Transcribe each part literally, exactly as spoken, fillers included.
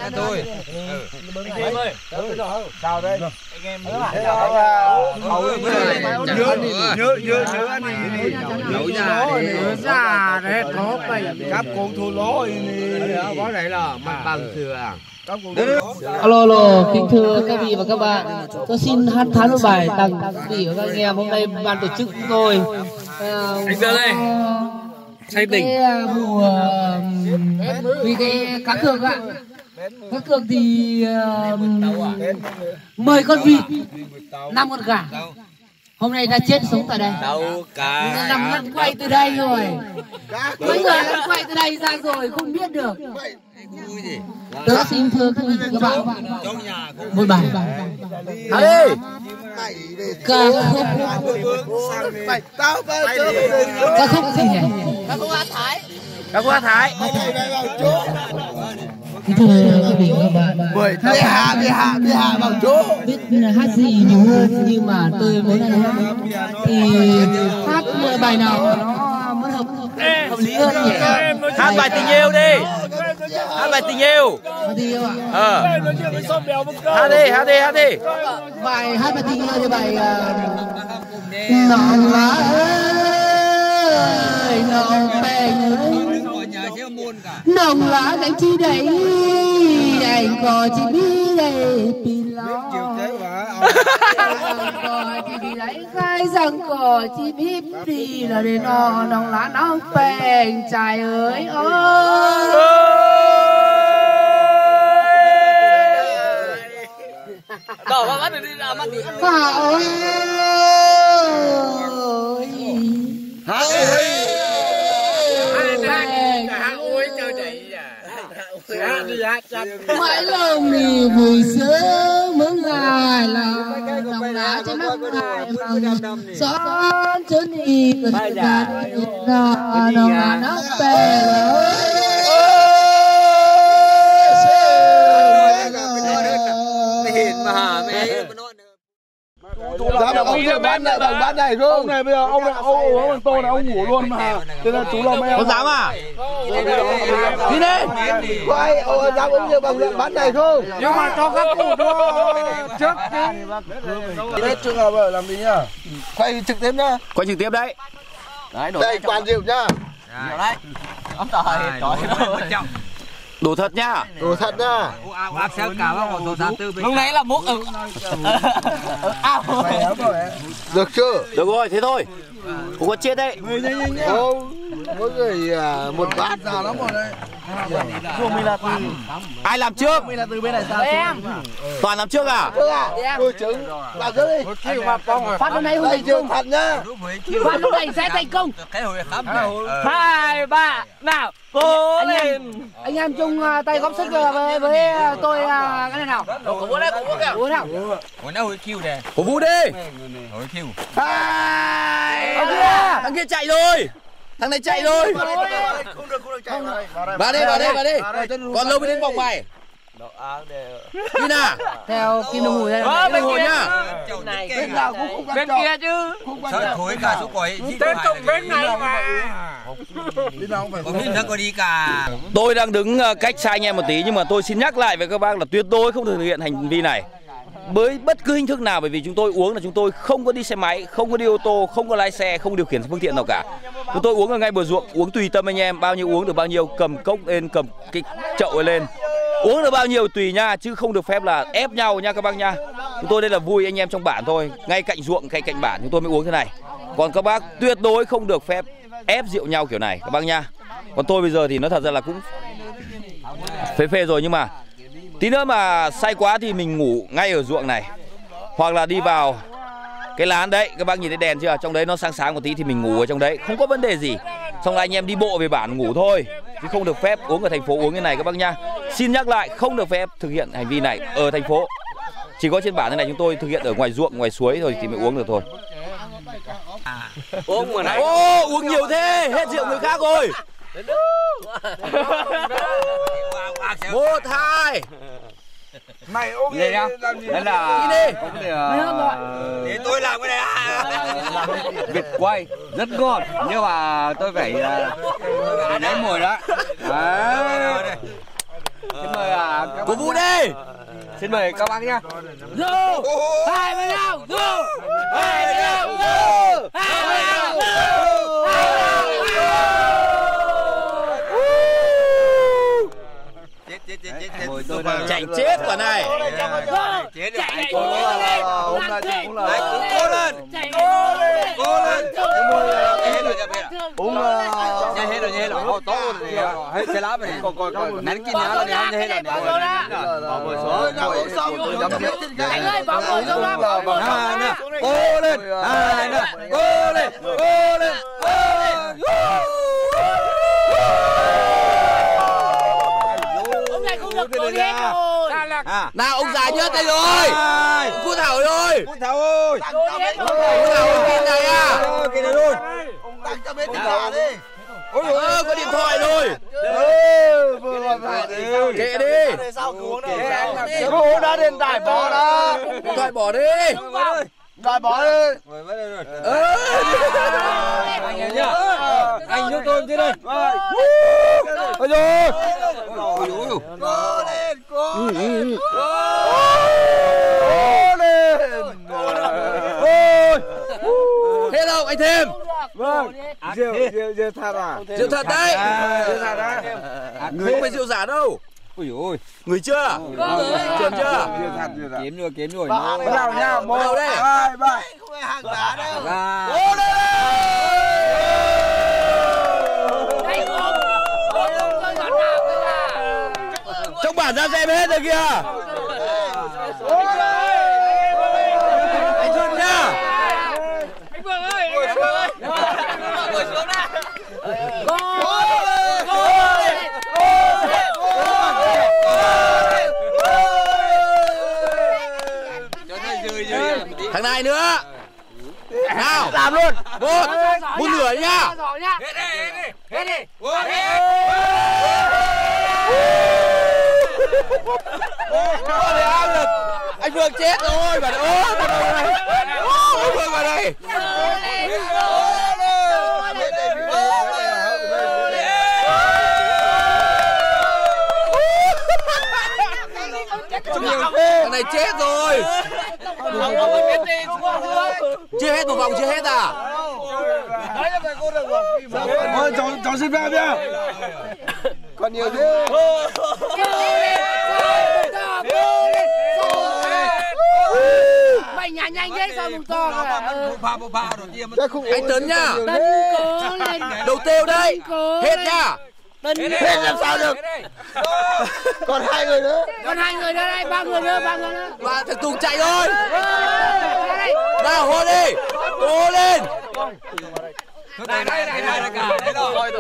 thôi. Anh em ơi. Chào đây. Anh em nhớ nhớ nhớ anh đi. Nấu già. Nhớ già đấy có mày. Cáp con thua lỗ này. Có này là mặt bằng thừa. Alo alo, kính thưa các vị và các bạn, tôi xin hát thán một bài tặng quý vị và các anh em. Hôm nay ban tổ chức chúng tôi anh ra đây say tình mùa vì cái cá cược ạ, cá cược thì mười con vịt, năm con gà. Hôm nay đã chết sống tại đây. Đâu cả. Nằm lăn quay từ đây rồi. Mấy người lăn quay từ đây ra rồi không biết được. Tớ xin thưa quý vị các bạn một bài. Hả đi. Ca khúc. Ca khúc gì nhỉ? Ca khúc Hát Thái. Ca khúc Hát Thái. Thưa quý vị các bạn, mời đi hạ đi hạ đi hạ vào chỗ. biết hát gì nhiều hơn nhưng mà tôi muốn hát thì hát bài nào nó mới hợp hợp lý hơn nhỉ? Hát bài tình yêu đi. Hát bài tình yêu. Tình yêu ạ. Ờ. Hát đi, hát đi, hát đi. Bài hát bài tình yêu thì bài nồng lá ơi, nồng bèn ơi, nồng lá đánh chi đấy, anh có chỉ biết đây pin lo. Có chỉ biết đấy khai rằng có chỉ biết đi là để nó nồng lá nóng bèn trai ơi ơi. Đỏ vào mắt đi ra mắt đi. Hả ơi. Hả ơi. Mãi lòng thì buổi sớm mướn ngài là đồng lá trên mắt ngài bằng gió trốn đi gần gần nọ đồng lá nóc bè Dạ mà ông này bán này bằng bán này không? Ông này bây giờ ông này ông ông tô này ông ngủ luôn mà. Thế là chú làm em. Có dám à? Đi lên. Quay ông dám ông này bằng bán này không? Nhưng mà cho các cụ trước chứ. Hết trường hợp làm gì nhá? Quay trực tiếp nhá. Quay trực tiếp đấy. Đấy đổ. Đây quan rượu nhá. Rượu đấy. Ông trời, trời. Đồ thật nhá. Đồ thật nhá. Lúc nãy là múc ừ. Được chưa? Được rồi, thế thôi. Không có chết đấy. Không. Mỗi người một bát nào lắm rồi đây. mình là từ ai làm trước? mình là từ bên này sang em. Toàn làm trước à? Trước à? Tôi trứng. Làm trước đi. Phát hôm nay không thành công. Thật nhá. Phát hôm nay sẽ thành công. Hai ba nào. Cố lên. Anh em chung tay góp sức với với tôi cái này nào. Cổ vũ đấy, cổ vũ kìa. Cổ nào. Cổ nào hồi kêu nè. Cổ vũ đi. Hồi kêu. Hai. Thằng kia, thằng kia chạy rồi. Thằng này chạy rồi. Không được, không được chạy rồi. Vào đây, vào đây, vào đây. Còn lâu mới đến vòng mày. Đi nào. Theo kim đồng hồ đây. Ờ, bên kia nhá. Bên nào cũng không bên kia chứ. Sợ thối cả số quẩy. Tên tổng bên này mà. Bên nào cũng phải. Có nó có đi cả. Tôi đang đứng cách xa anh em một tí nhưng mà tôi xin nhắc lại với các bác là tuyệt đối không thực hiện hành vi này với bất cứ hình thức nào, bởi vì chúng tôi uống là chúng tôi không có đi xe máy, không có đi ô tô, không có lái xe, không điều khiển phương tiện nào cả. Chúng tôi uống ở ngay bờ ruộng, uống tùy tâm anh em, bao nhiêu uống được bao nhiêu, cầm cốc lên, cầm cái chậu lên, uống được bao nhiêu tùy nha, chứ không được phép là ép nhau nha các bác nha. Chúng tôi đây là vui anh em trong bản thôi, ngay cạnh ruộng, ngay cạnh bản chúng tôi mới uống thế này. Còn các bác tuyệt đối không được phép ép rượu nhau kiểu này các bác nha. Còn tôi bây giờ thì nó thật ra là cũng phê phê rồi, nhưng mà tí nữa mà say quá thì mình ngủ ngay ở ruộng này, hoặc là đi vào cái lán đấy, các bác nhìn thấy đèn chưa, trong đấy nó sáng sáng một tí thì mình ngủ ở trong đấy, không có vấn đề gì. Xong là anh em đi bộ về bản ngủ thôi, chứ không được phép uống ở thành phố uống cái này các bác nha. Xin nhắc lại, không được phép thực hiện hành vi này ở thành phố. Chỉ có trên bản thế này chúng tôi thực hiện ở ngoài ruộng, ngoài suối rồi thì mới uống được thôi. Uống mà này. Ô, uống nhiều thế, hết rượu người khác rồi. Một hai. Mày ôm gì nhá? Đây là đi. Để tôi làm cái này à? Vịt quay rất ngon, nhưng mà tôi phải lấy mồi đó. Đấy. Xin mời à, Cổ vũ đi. xin mời các bác nhá. Vô hai mươi nào vô hai mươi nào vô hai mươi nào vô Chết chết chết chết chết. Chạy chết quả này. Chết chạy rồi. cố lên hôm nay thì cũng là Cố lên. chạy cố lên Cố lên. Hết rồi, hết rồi. cũng là Nha hết rồi, nha hết rồi. Ô tốt rồi. Hết xe lá này. Coi coi coi. Nắn kín nhá này, nha hết rồi. bỏ ngồi xuống anh ơi bỏ ngồi xuống đó Hai nè. Cố lên. Hai nè. Cố lên. Cố lên. ông này không được cố hết rồi Nào ông già nhất đây rồi. Cô Thảo ơi. Cô Thảo ơi. cố hết Cô Thảo kia này à. Kia này luôn. tăng cho bên nhà đi. Ôi ơi có điện thoại rồi. Ừ, vừa gọi phải Kệ đi. cứ uống đã đến đại bỏ đó. Điện thoại bỏ đi. Đại bỏ đi. Ơ. Anh nhá. Anh giúp tôi chứ đây. Ôi giời. Cố lên, cố. Cố lên. Ôi. Thế đâu anh thêm. Vâng. Rượu rượu rượu thật à? Rượu thật đấy. Rượu thật đấy. Không phải rượu giả đâu. Ui ôi. Người chưa? Chuẩn chưa? Rượu thật rượu thật. Kiếm rồi, kiếm rồi. Bắt đầu nha. Một, đầu đây. hai, ba. Ra. Cố lên. đây không không không tôi gọt nào rồi à Trong bản ra xem hết rồi kìa. Anh Xuân nhá. anh Vương ơi anh Vương ơi ngồi xuống đã Thằng này nữa. Nào làm luôn. Một một nửa nhá. hết đi hết đi Anh Vương chết rồi bạn ơi. Anh Vương vào đây. Thằng này chết rồi. Chưa hết một vòng chưa hết à? Thôi cháu cháu xin phép nhá. Còn nhiều thế. mày nhảy nhanh thế sao mùng to Anh Tấn nhá. Tấn cố lên Đầu tiêu đây. Hết nhá. Tấn Hết làm sao được. Còn hai người nữa. còn hai người nữa đây ba người nữa ba người nữa Và thằng Tùng chạy thôi. ra đây Nào hô đi. Cố lên. Đây đây đây đây cả đấy rồi.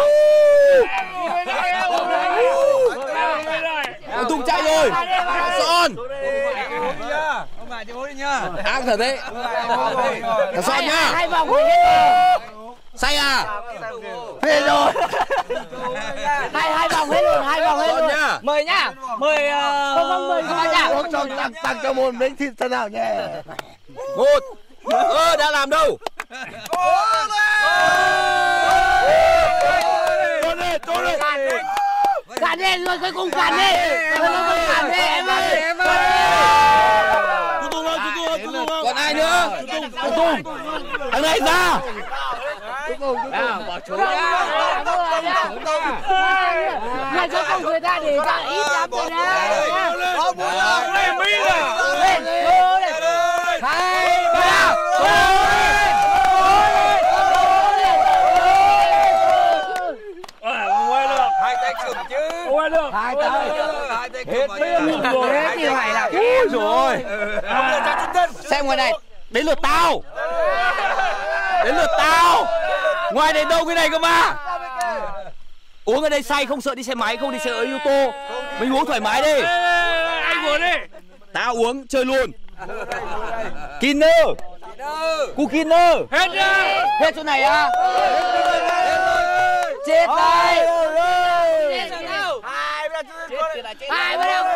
Thằng Tùng chạy rồi. Son. Ông bà cho bố đi nhá. Ác thật đấy. Thằng Son nhá. hai vòng rồi hết Say à? Hết rồi. hai hai vòng hết rồi hai vòng hết Son rồi nhá. mời nhá mời không không mời các bạn Uống cho tăng tăng cho một miếng thịt thế nào nhé. Một. Ơ đã làm đâu? Trốn đi, trốn đi. cản đi rồi cuối cùng cản đi cuối cùng cản đi em ơi em ơi Còn ai nữa? Tùng. Thằng này ra. bỏ trốn nhà cho con người ta để ta ít lắm rồi đấy lên Mỹ lên hai ba Hai tay cầm chứ. hai tay Hai tay cầm. hết thì phải là Ui rồi. Xem ngoài này. Đến lượt tao. Đến lượt tao. Ngoài này đâu cái này cơ mà. Uống ở đây say không sợ đi xe máy, không đi xe ô tô. Mình uống thoải mái đi. anh uống đi Tao uống chơi luôn. Kinner. Cu Kinner. hết đi Hết chỗ này à? Chết đây. hai bắt đầu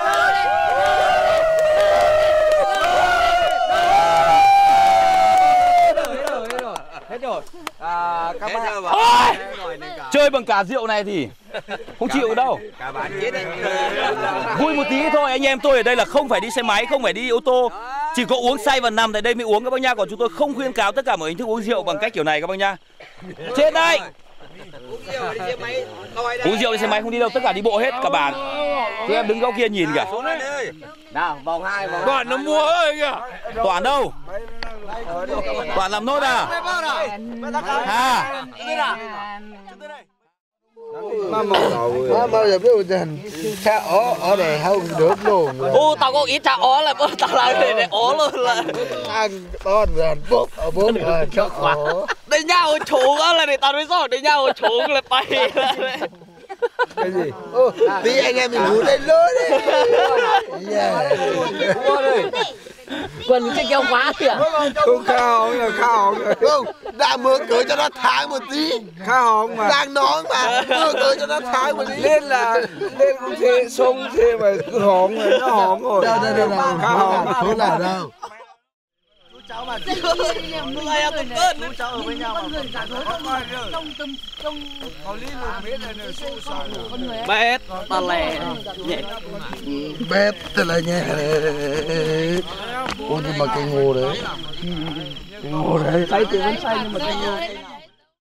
Hết rồi. À, các bạn Chơi bằng cả rượu này thì Không chịu đâu. Cả bạn chết đấy. Vui một tí thôi, anh em tôi ở đây là không phải đi xe máy, không phải đi ô tô, chỉ có uống say và nằm tại đây mới uống các bác nha. Còn chúng tôi không khuyên cáo tất cả mọi hình thức uống rượu bằng cách kiểu này các bác nha. Chết đây. Uống rượu đi xe máy không đi đâu, tất cả đi bộ hết cả bản. Thì em đứng góc kia nhìn kìa. Nào, vòng hai vòng. Toàn nó mua ơi kìa. Toàn đâu? Toàn làm nốt à? À. Má bao giờ biết rằng cha ó ở đây không được luôn. Ô tao có ít cha ó là bố tao làm để để ó luôn là. Ăn con rồi bốp ở bốp rồi cho ó. Đây nhau trốn á là để tao nói rõ đây nhau trốn là bay. Cái gì? Ô, tí anh em mình ngủ lên lối đi. Quần cái keo quá kìa. Không khao là khao không? Đang mở cửa cho nó thái một tí. Khao mà. Đang nói mà mở cửa cho nó thái một tí. Lên là lên cũng thế, sông thế mà cứ hỏng rồi, nó hỏng rồi. Đâu đâu đâu đâu. Khao không là đâu. Cháu mà người em từng cơn chú cháu ở với nhau mà trong trong trong Bét ta lè nhẹ bét ta là nhẹ ôi nhưng mà cái ngô đấy cái ngô đấy say thì vẫn say nhưng mà cái ngô